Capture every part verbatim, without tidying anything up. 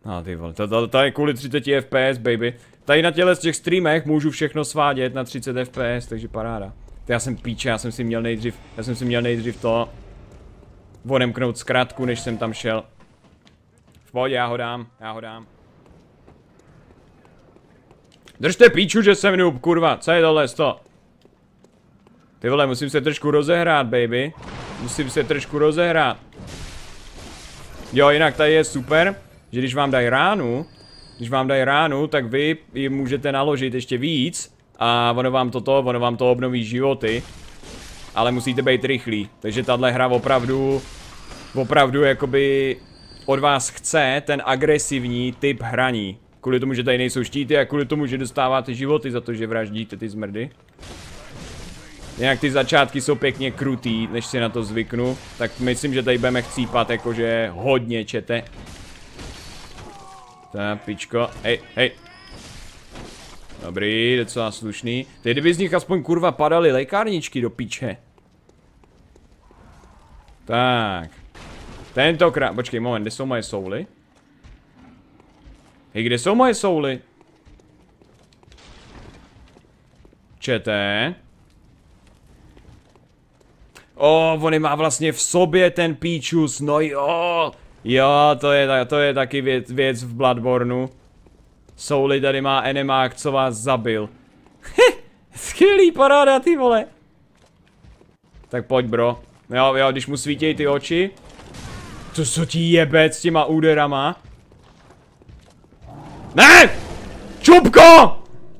A ty vole, to, to, to je kvůli třiceti F P S, baby. Tady na těle z těch streamech můžu všechno svádět na třicet F P S, takže paráda. To já jsem píče, já jsem si měl nejdřív, já jsem si měl nejdřív to odemknout zkrátku, než jsem tam šel. V pohodě, já ho dám, já ho dám. Držte píču, že jsem noob, kurva, co je tohle to? Ty vole, musím se trošku rozehrát, baby. Musím se trošku rozehrát. Jo, jinak tady je super, že když vám dají ránu, když vám dají ránu, tak vy ji můžete naložit ještě víc a ono vám toto, ono vám to obnoví životy. Ale musíte být rychlí, takže tahle hra opravdu, opravdu jakoby od vás chce ten agresivní typ hraní. Kvůli tomu, že tady nejsou štíty a kvůli tomu, že dostáváte životy za to, že vraždíte ty zmrdy. Jinak ty začátky jsou pěkně krutý, než si na to zvyknu. Tak myslím, že tady budeme chcípat jakože hodně, čete. Tak, pičko, hej, hej. Dobrý, docela slušný. Teď kdyby z nich aspoň kurva padaly lékárničky do piče. Tak. Tentokrát, počkej moment, kde jsou moje souly? Hej, kde jsou moje souly? Čete. O, on má vlastně v sobě ten píčus, no jo. Jo, to je, to je taky věc, věc v Bloodborneu. Souly tady má enemák, co vás zabil. Skvělý, paráda, ty vole. Tak pojď, bro. Jo, jo, když mu svítějí ty oči. To co ti jebe s těma úderama? Ne! Čupko!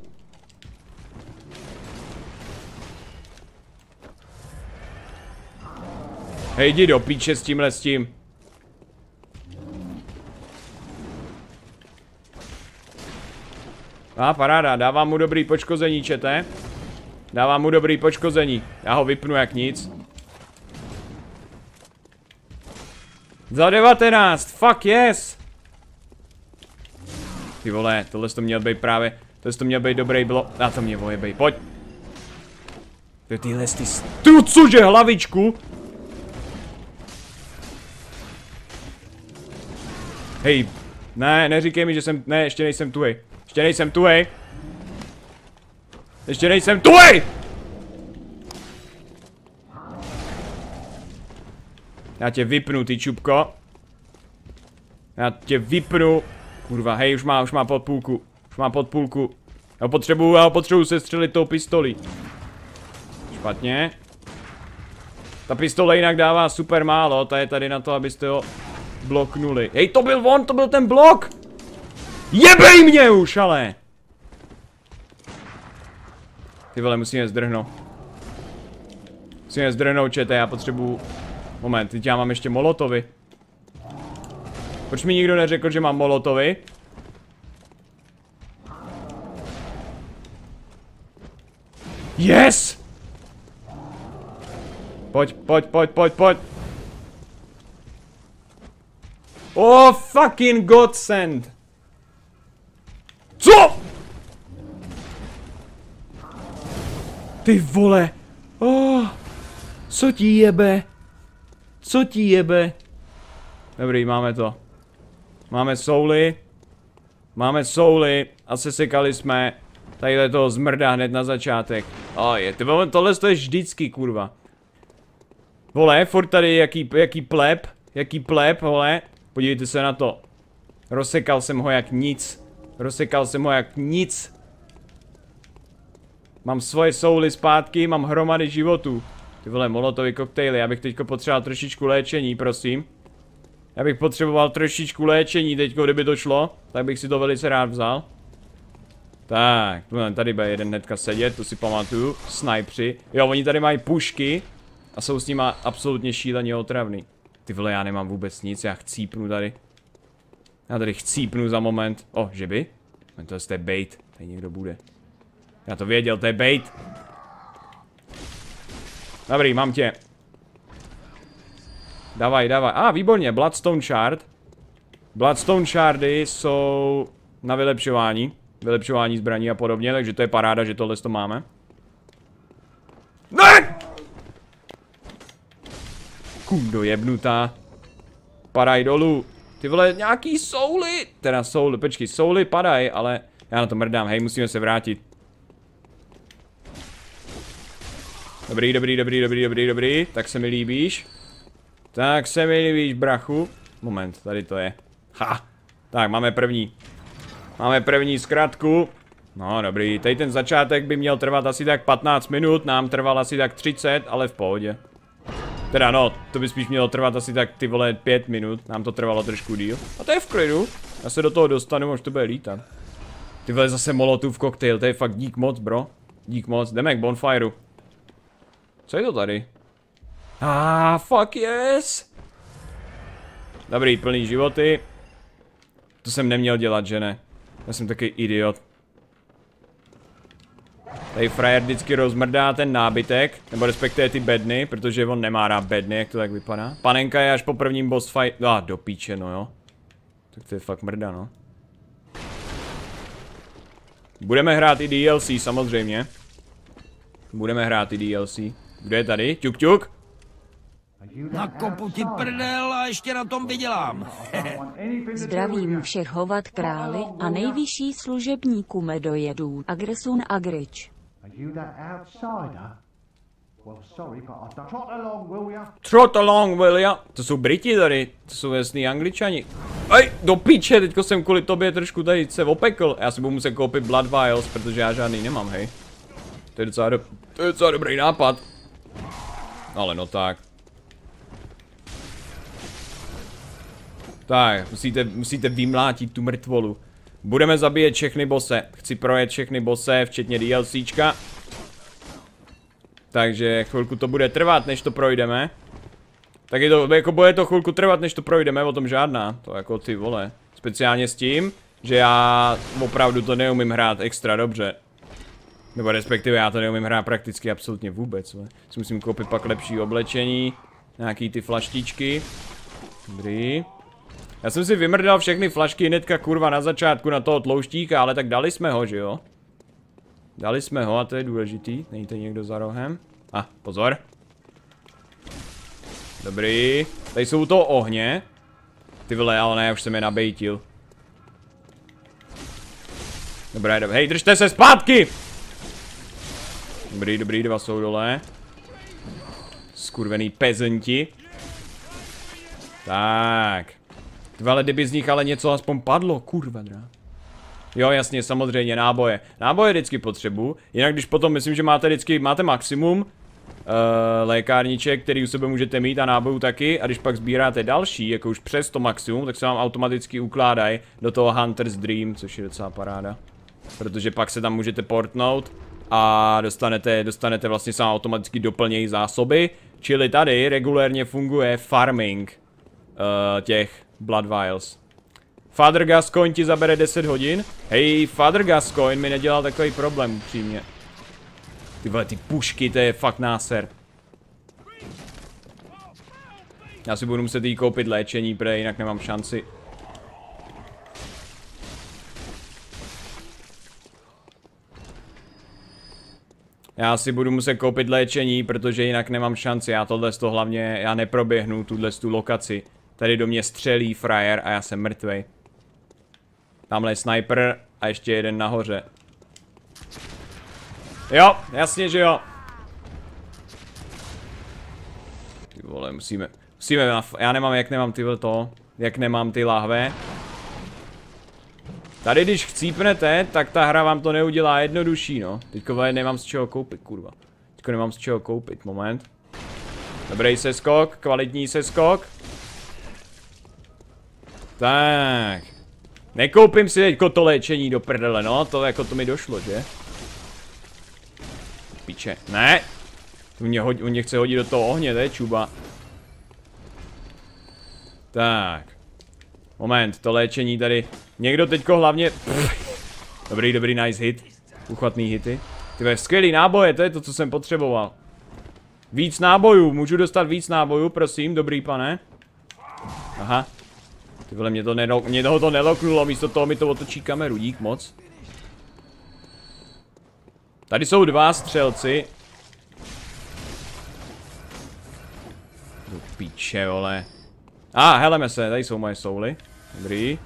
Hej, jdi do píče s tímhle s tím. A paráda, dávám mu dobrý poškození, čete. Dávám mu dobrý poškození. Já ho vypnu jak nic. Za devatenáct, fuck yes! Ty vole, tohle to měl být právě, tohle to měl být dobrý blok. A to mě vojebej, pojď. Ty tyhle ty tu, cože hlavičku? Hej, ne, neříkej mi, že jsem, ne, ještě nejsem tuhej. Ještě nejsem tuhej. Ještě nejsem tuhej! Já tě vypnu, ty čupko. Já tě vypnu. Kurva, hej, už má, už má pod půlku. Už má pod půlku. Já potřebuju, já potřebuju se střelit tou pistolí. Špatně. Ta pistole jinak dává super málo, ta je tady na to, abyste ho bloknuli. Hej, to byl on, to byl ten blok! Jebej mě už, ale! Ty vole, musíme zdrhnout. Musíme zdrhnout, čete, já potřebuju... Moment, teď já mám ještě molotovy. Proč mi nikdo neřekl, že mám molotovy? Yes! Pojď, pojď, pojď, pojď, pojď. Oh, fucking godsend. Co? Ty vole. Oh, co ti jebe? Co ti jebe? Dobrý, máme to. Máme souly. Máme souly. A sesekali jsme tadyhle toho zmrda hned na začátek. Oh, je, tohle to je vždycky, kurva. Vole, furt tady jaký, jaký pleb. Jaký pleb, vole. Podívejte se na to. Rozsekal jsem ho jak nic. Rozsekal jsem ho jak nic. Mám svoje souly zpátky, mám hromady životů. Ty vole, molotový koktejly, já bych teďko potřeboval trošičku léčení, prosím. Já bych potřeboval trošičku léčení teďko, kdyby to šlo. Tak bych si to velice rád vzal. Tak, tady bude jeden hnedka sedět, to si pamatuju. Snajpři. Jo, oni tady mají pušky. A jsou s nima absolutně šíleně otravný. Ty vole, já nemám vůbec nic, já chcípnu tady. Já tady chcípnu za moment. O, že by? To je bait, tady někdo bude. Já to věděl, to je bait. Dobrý, mám tě. Davaj, davaj. A, ah, výborně, Bloodstone Shard. Bloodstone Shardy jsou na vylepšování. Vylepšování zbraní a podobně, takže to je paráda, že tohle to máme. Ne! Kundo jebnutá. Padaj dolů. Ty vole, nějaký souly. Teda souly, počkej, souly padají, ale já na to mrdám, hej, musíme se vrátit. Dobrý, dobrý, dobrý, dobrý, dobrý, dobrý, tak se mi líbíš. Tak se mi líbíš, brachu. Moment, tady to je. Ha, tak máme první. Máme první zkratku. No dobrý, tady ten začátek by měl trvat asi tak patnáct minut, nám trval asi tak třicet, ale v pohodě. Teda no, to by spíš mělo trvat asi tak ty vole pět minut, nám to trvalo trošku díl. A to je v klidu, já se do toho dostanu, až to bude lítat. Ty vole zase molotův koktejl, to je fakt dík moc, bro. Dík moc, jdeme k bonfireu. Co je to tady? Ah, fuck yes! Dobrý, plný životy. To jsem neměl dělat, že ne? Já jsem taky idiot. Tady frajer vždycky rozmrdá ten nábytek, nebo respektive ty bedny, protože on nemá rád bedny, jak to tak vypadá. Panenka je až po prvním boss fight. Ah, do píče, no jo. Tak to je fakt mrda, no. Budeme hrát i D L C, samozřejmě. Budeme hrát i D L C. Kdo je tady? Ťuk ťuk? Nakopu ti prdel a ještě na tom vydělám. Zdravím všech hovat králi a nejvyšší služebníků medojedů Agresun Agrič. Trot along, will ya? To jsou Briti tady, to jsou jasný Angličani. Ej, do píče, teďko jsem kvůli tobě trošku tady se opekl. Já si budu muset koupit Blood Vials, protože já žádný nemám, hej. To je docela, do... to je docela dobrý nápad. Ale no tak. Tak, musíte, musíte vymlátit tu mrtvolu. Budeme zabíjet všechny bose. Chci projet všechny bose, včetně DLCčka. Takže chvilku to bude trvat, než to projdeme. Tak je to, jako bude to chvilku trvat, než to projdeme, o tom žádná. To jako ty vole. Speciálně s tím, že já opravdu to neumím hrát extra dobře. Nebo respektive já to neumím hrát prakticky absolutně vůbec. Ne? Si musím koupit pak lepší oblečení. Nějaký ty flaštičky. Dobrý. Já jsem si vymrdal všechny flašky hnedka kurva na začátku na toho tlouštíka, ale tak dali jsme ho, že jo? Dali jsme ho a to je důležitý. Není tady někdo za rohem? A, ah, pozor. Dobrý. Tady jsou to ohně. Ty vole, ale ne, už jsem je nabejtil. Dobré, dobré. Hej, držte se zpátky! Dobrý, dobrý, dva jsou dole. Skurvený pezenti. Tak. Dva, ale kdyby z nich ale něco aspoň padlo, kurva drá. Jo, jasně, samozřejmě, náboje. Náboje vždycky potřebuji. Jinak když potom, myslím, že máte vždycky, máte maximum uh, lékárniček, který u sebe můžete mít a nábojů taky. A když pak sbíráte další, jako už přes to maximum, tak se vám automaticky ukládají do toho Hunter's Dream, což je docela paráda. Protože pak se tam můžete portnout a dostanete, dostanete vlastně sám automaticky doplnějí zásoby. Čili tady regulérně funguje farming uh, těch Blood Vials. Father Gascoigne ti zabere deset hodin. Hej, Father Gascoigne mi nedělal takový problém, upřímně. Ty vole, ty pušky, to je fakt náser. Já si budu muset jí koupit léčení, protože jinak nemám šanci. Já si budu muset koupit léčení, protože jinak nemám šanci. Já tohle to hlavně, já neproběhnu tuhle tu lokaci. Tady do mě střelí frajer a já jsem mrtvej. Tamhle je sniper a ještě jeden nahoře. Jo, jasně, že jo. Ty vole, musíme, musíme, já nemám, jak nemám tyhle to, jak nemám ty lahve. Tady když chcípnete, tak ta hra vám to neudělá jednodušší, no. Teďko nemám z čeho koupit, kurva. Teďko nemám z čeho koupit, moment. Dobrý seskok, kvalitní seskok. Tak. Nekoupím si teďko to léčení do prdele, no, to jako to mi došlo, že? Píče, ne. On mě, hodí, on mě chce hodit do toho ohně, to je čuba. Tak. Moment, to léčení tady. Někdo teďko hlavně... Dobrý, dobrý, nice hit. Uchvatný hity. Tyhle skvělý náboje, to je to, co jsem potřeboval. Víc nábojů, můžu dostat víc nábojů, prosím, dobrý pane. Aha. Ty vole, mě to, nelo, mě toho to neloknulo, místo toho mi to otočí kameru, dík moc. Tady jsou dva střelci. Do píče, vole. A, ah, heleme se, tady jsou moje souly. Dobrý.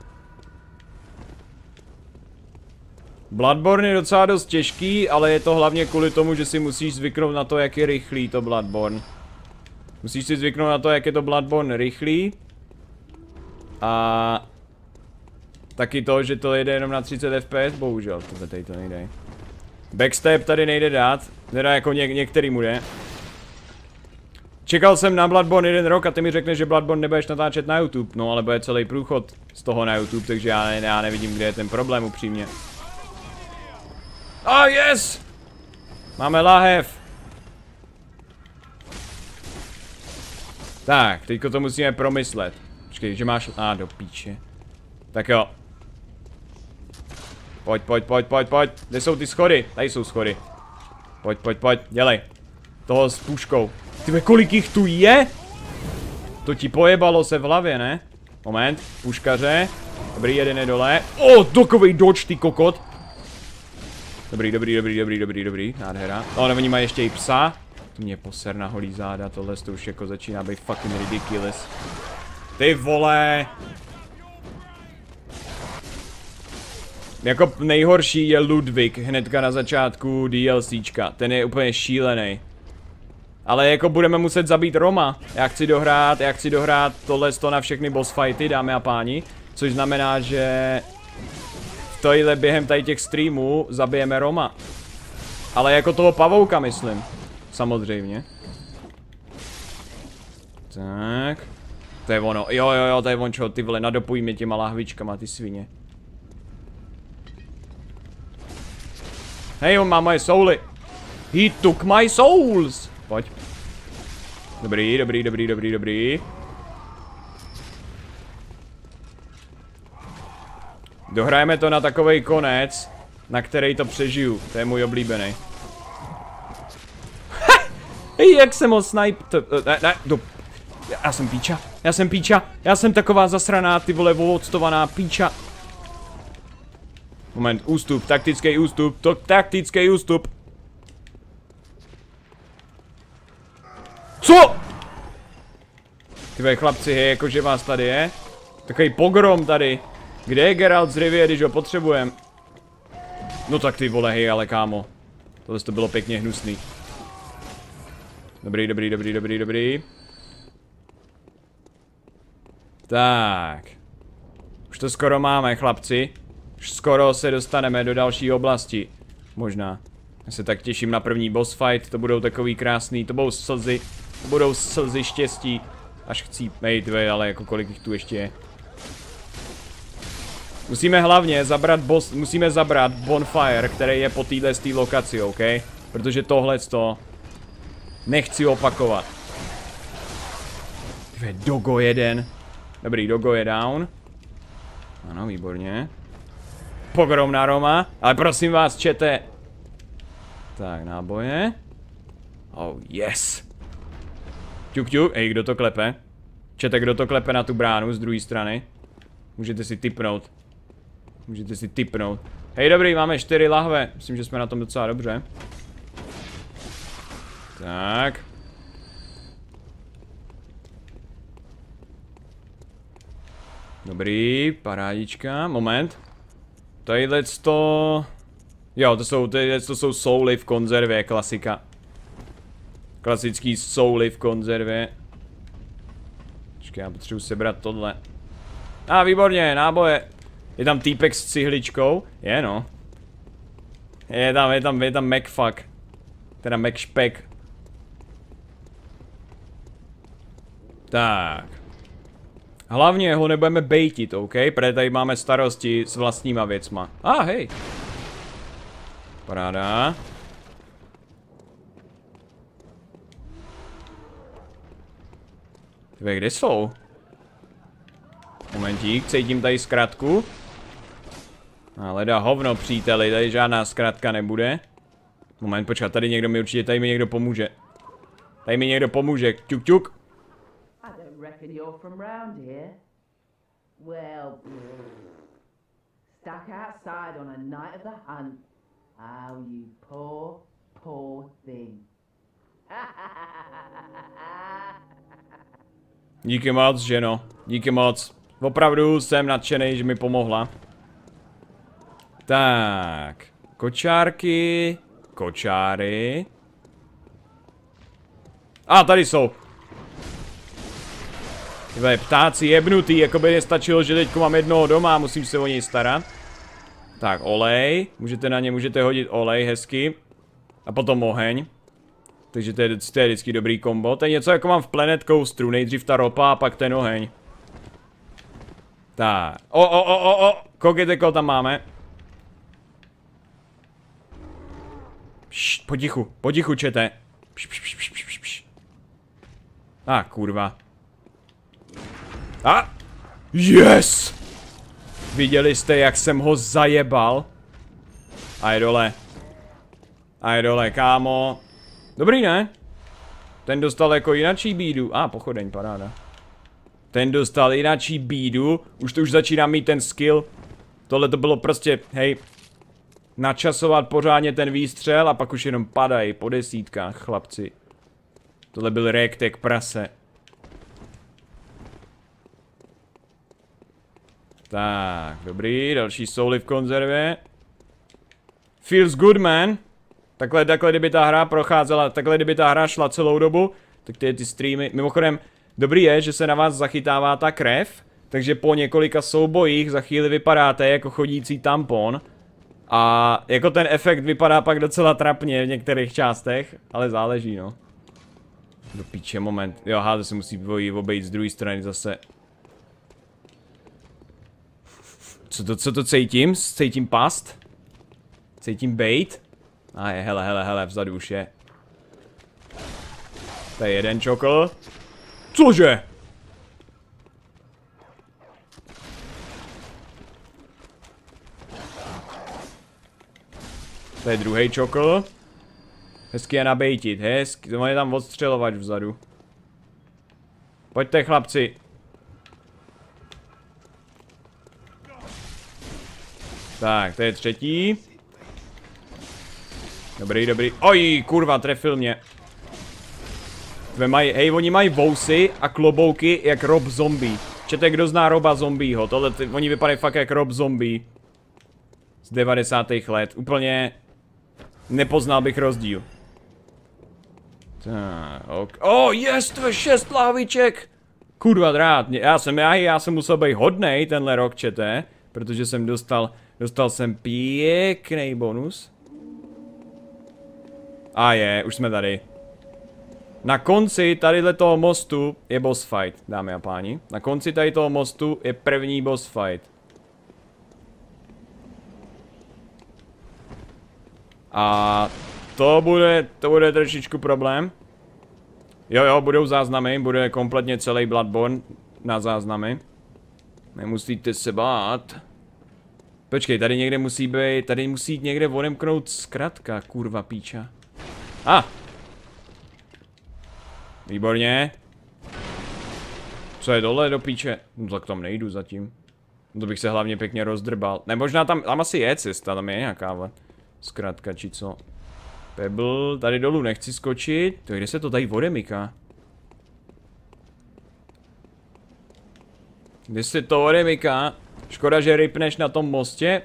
Bloodborne je docela dost těžký, ale je to hlavně kvůli tomu, že si musíš zvyknout na to, jak je rychlý to Bloodborne. Musíš si zvyknout na to, jak je to Bloodborne rychlý. A... taky to, že to jede jenom na třicet F P S, bohužel, to tady to nejde. Backstep tady nejde dát, teda jako něk některý mu jde. Čekal jsem na Bloodborne jeden rok a ty mi řekneš, že Bloodborne nebudeš natáčet na YouTube, no ale bude celý průchod z toho na YouTube, takže já, ne, já nevidím, kde je ten problém upřímně. Oh yes! Máme lahev. Tak, teďko to musíme promyslet. Počkej, že máš... A, ah, do píče. Tak jo. Pojď, pojď, pojď, pojď, pojď. Kde jsou ty schody? Tady jsou schody. Pojď, pojď, pojď, dělej. Toho s puškou. Tyve, kolik jich tu je? To ti pojebalo se v hlavě, ne? Moment, puškaře. Dobrý, jeden je dole. O, oh, dokovej dodge, ty kokot. Dobrý, dobrý, dobrý, dobrý, dobrý, dobrý. Nádhera. No, oni mají ještě i psa. To mě poser na holý záda, tohle to už jako začíná být fucking ridiculous. Ty vole. Jako nejhorší je Ludwig hnedka na začátku DLCčka. Ten je úplně šílený. Ale jako budeme muset zabít Roma. Já chci dohrát, já chci dohrát tohle na všechny boss fighty, dámy a páni. Což znamená, že v tohle během tady těch streamů zabijeme Roma. Ale jako toho pavouka, myslím. Samozřejmě. Tak. To je ono. Jo, jo, jo, to je on čo, ty vole, nadopují mě těma lahvičkama, ty svině. Hej, on má moje souly. He took my souls. Pojď. Dobrý, dobrý, dobrý, dobrý, dobrý. Dohrajeme to na takovej konec, na který to přežiju. To je můj oblíbený. Hej, jak jsem ho snipe... Ne, ne, do... Já jsem píča, já jsem píča, já jsem taková zasraná, ty vole, octovaná píča. Moment, ústup, taktický ústup, to taktický ústup. Co? Tyhle chlapci, hej, jakože vás tady je. Takový pogrom tady. Kde je Geralt z Rivie, když ho potřebujem? No tak ty vole, hej, ale kámo. Tohle to bylo pěkně hnusný. Dobrý, dobrý, dobrý, dobrý, dobrý. Tak. Už to skoro máme, chlapci. Už skoro se dostaneme do další oblasti. Možná. Já se tak těším na první boss fight, to budou takový krásný, to budou slzy. To budou slzy štěstí. Až chcípej, tvé, ale jako kolik jich tu ještě je. Musíme hlavně zabrat boss, musíme zabrat bonfire, který je po téhle té lokaci, OK? Protože tohle to nechci opakovat. Tvé, dogo jeden. Dobrý, dogo je down. Ano, výborně. Pogrom na Roma, ale prosím vás, čete. Tak, náboje. Oh, yes. Ťuk, ťuk, ej, kdo to klepe? Čete, kdo to klepe na tu bránu z druhé strany? Můžete si tipnout. Můžete si tipnout. Hej, dobrý, máme čtyři lahve. Myslím, že jsme na tom docela dobře. Tak. Dobrý, parádička, moment. Tadyhle to... Jo, to jsou, tadyhle to jsou souly v konzervě, klasika. Klasický souly v konzervě. Počkej, já potřebuji sebrat tohle. A ah, výborně, náboje. Je tam týpek s cihličkou? Je no. Je tam, je tam, je tam Macfuck. Teda Macšpek. Tak. Hlavně ho nebudeme bejtit, OK? Protože tady máme starosti s vlastníma věcma. A ah, hej. Paráda. Tyve, kde jsou? Momentík, cítím tady zkratku. A leda hovno, příteli, tady žádná zkratka nebude. Moment, počkat, tady někdo mi určitě, tady mi někdo pomůže. Tady mi někdo pomůže, ťuk ťuk. Well, stuck outside on a night of the hunt. Oh, you poor, poor thing. Díky moc, ženo. Díky moc. Opravdu jsem nadšený, že mi pomohla. Tak. Kočárky. Kočáry. A tady jsou. Tyhle ptáci jebnutý, jako by nestačilo, že teďko mám jednoho doma a musím se o něj starat. Tak, olej. Můžete na ně, můžete hodit olej hezky. A potom oheň. Takže to je, to je vždycky dobrý kombo. To je něco jako mám v Planet Coasteru. Nejdřív ta ropa a pak ten oheň. Tak. O, o, o, o, o. Koukejte, koho tam máme. Pšt, potichu, potichu, čete. Pš, pš, pš, pš, pš, pš. A, kurva. A! Yes! Viděli jste, jak jsem ho zajebal? A je dole. A je dole, kámo. Dobrý, ne? Ten dostal jako jinačí bídu. A, ah, pochodeň, paráda. Ten dostal jinačí bídu. Už to už začíná mít ten skill. Tohle to bylo prostě, hej. Načasovat pořádně ten výstřel a pak už jenom padají po desítkách, chlapci. Tohle byl rektek prase. Tak, dobrý, další souly v konzervě. Feels good, man. Takhle, takhle, kdyby ta hra procházela, takhle, kdyby ta hra šla celou dobu, tak ty, ty streamy, mimochodem, dobrý je, že se na vás zachytává ta krev, takže po několika soubojích za chvíli vypadáte jako chodící tampon. A jako ten efekt vypadá pak docela trapně v některých částech, ale záleží, no. Do píče, moment. Jo, aha, to se musí obejít z druhé strany zase. Co to, co to cítím? Cítím past? Cítím bait? A je, hele, hele, hele, vzadu už je. To je jeden čokl. Cože? To je druhý čokl. Hezky je nabejtit, hezky, to je tam odstřelovač vzadu. Pojďte, chlapci. Tak, to je třetí. Dobrý, dobrý. Oj, kurva, trefil mě. Maj, hej, oni mají vousy a klobouky jak Rob Zombie. Čete, kdo zná Roba Zombieho? Tohle, ty, oni vypadají fakt jak Rob Zombie. Z devadesátých let. Úplně nepoznal bych rozdíl. Tak, ok. Oh, yes, to je šest láviček. Kurva drát, já jsem, já, já jsem musel být hodnej tenhle rok, čete. Protože jsem dostal, dostal jsem pěkný bonus. A je, už jsme tady. Na konci tadyhle toho mostu je boss fight, dámy a páni. Na konci tady toho mostu je první boss fight. A to bude, to bude trošičku problém. Jo, jo, budou záznamy, bude kompletně celý Bloodborne na záznamy. Nemusíte se bát. Počkej, tady někde musí být, tady musí někde odemknout zkratka, kurva píča. A! Ah. Výborně. Co je dole do píče? No tak tam nejdu zatím. To bych se hlavně pěkně rozdrbal. Ne, možná tam, tam asi je cesta, tam je nějaká zkratka či co. Pebble, tady dolů nechci skočit. To kde se to tady odemyká? Kde se to odemyká? Škoda, že rypneš na tom mostě.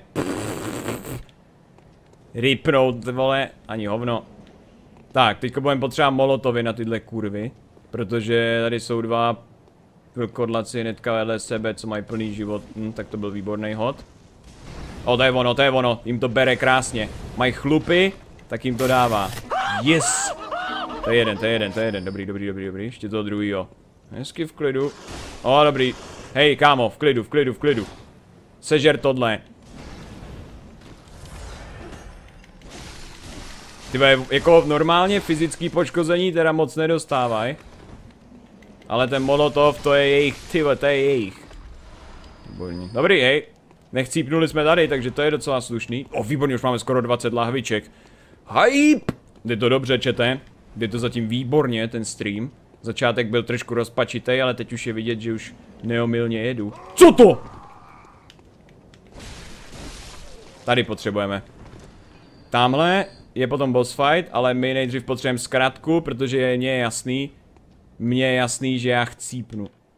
Rypnout, vole, ani hovno. Tak, teďko budeme potřebovat molotovy na tyhle kurvy. Protože tady jsou dva vlkodlaci hnedka vedle sebe, co mají plný život. Hm, tak to byl výborný hod. O, to je ono, to je ono, jim to bere krásně. Mají chlupy, tak jim to dává. Yes! To je jeden, to je jeden, to je jeden, dobrý, dobrý, dobrý, dobrý. Ještě toho druhýho. Hezky v klidu. O, dobrý. Hej, kámo, v klidu, v klidu, v klidu. Sežer tohle. Tyhle, jako normálně fyzický poškození teda moc nedostávají. Ale ten molotov, to je jejich, tyhle, to je jejich. Výborný. Dobrý, hej. Nechcípnuli jsme tady, takže to je docela slušný. O, výborně, už máme skoro dvacet lahviček. Hype! Jde to dobře, čete. Jde to zatím výborně, ten stream. Začátek byl trošku rozpačitej, ale teď už je vidět, že už neomylně jedu. Co to? Tady potřebujeme. Tamhle je potom boss fight, ale my nejdřív potřebujeme zkratku, protože je mně jasný, mně je jasný, že já chcípnu.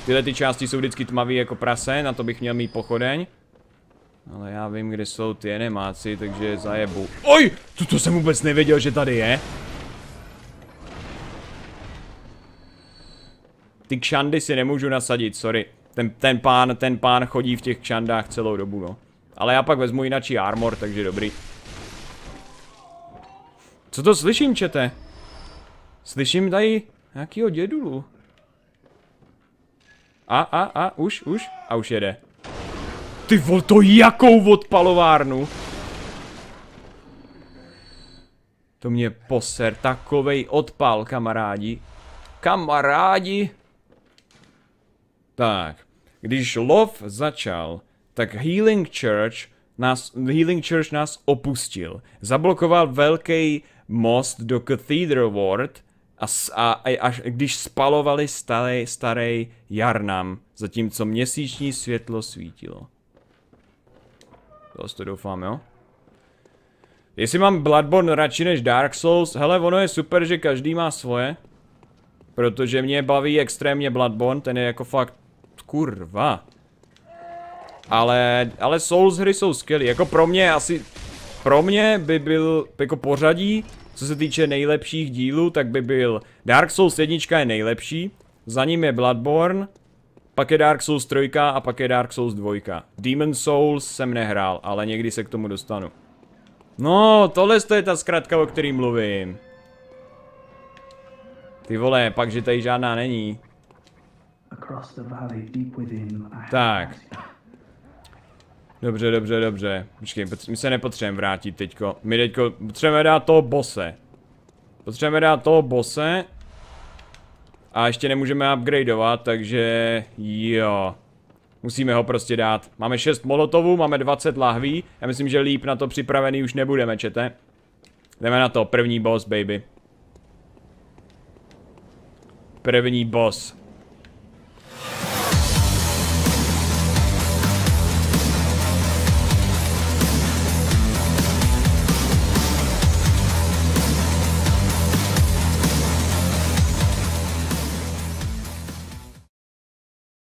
Tyhle ty části jsou vždycky tmavý jako prase, na to bych měl mít pochodeň. Ale já vím, kde jsou ty enemáci, takže zajebu. Oj! To, to jsem vůbec nevěděl, že tady je. Ty kšandy si nemůžu nasadit, sorry. Ten, ten pán, ten pán chodí v těch kšandách celou dobu, no. Ale já pak vezmu jinačí armor, takže dobrý. Co to slyším, čete? Slyším tady nějakýho dědulu. A, a, a, už, už, a už jede. Ty vol, to jakou odpalovárnu? To mě poser, takovej odpal, kamarádi. Kamarádi. Tak, když lov začal, tak Healing Church nás, Healing Church nás opustil. Zablokoval velký most do Cathedral Ward a, a, a až když spalovali starý, starý Jarnam, zatímco měsíční světlo svítilo. To doufám, jo? Jestli mám Bloodborne radši než Dark Souls, hele, ono je super, že každý má svoje. Protože mě baví extrémně Bloodborne, ten je jako fakt kurva. Ale, ale Souls hry jsou skvělý, jako pro mě asi, pro mě by byl jako pořadí, co se týče nejlepších dílů, tak by byl Dark Souls jedna je nejlepší, za ním je Bloodborne, pak je Dark Souls tři a pak je Dark Souls dva. Demon Souls jsem nehrál, ale někdy se k tomu dostanu. No, tohle je ta zkratka, o který mluvím. Ty vole, pak, že tady žádná není. Tak. Dobře, dobře, dobře. Počkej, my se nepotřebujeme vrátit teďko. My teďko potřebujeme dát toho bose. Potřebujeme dát toho bose. A ještě nemůžeme upgradeovat, takže jo. Musíme ho prostě dát. Máme šest molotovů, máme dvacet lahví. Já myslím, že líp na to připravený už nebudeme, čete. Jdeme na to, první boss, baby. První boss.